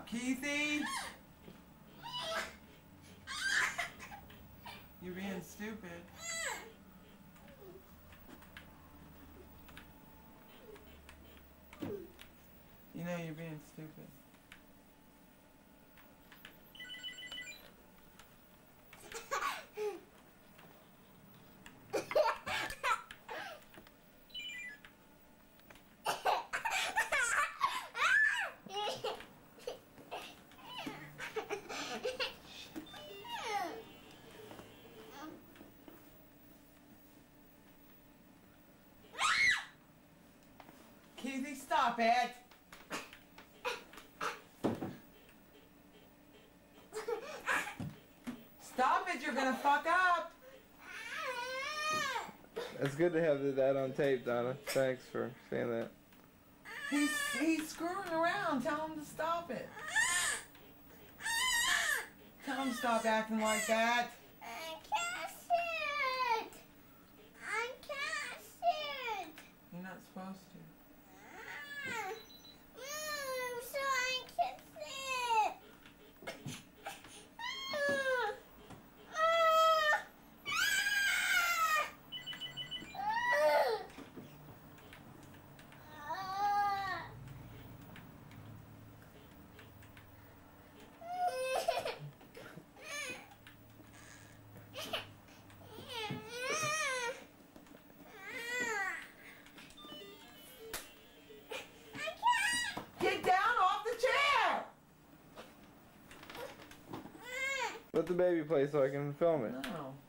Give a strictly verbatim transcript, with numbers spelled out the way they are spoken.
Keithy! You're being stupid. You know you're being stupid. Keithy, stop it! Stop it, you're gonna fuck up! It's good to have that on tape, Donna. Thanks for saying that. He's, he's screwing around. Tell him to stop it. Tell him to stop acting like that. I can't sit. I can't sit. You're not supposed to. Move so I can sit. Get down off the chair! Let the baby play so I can film it. No.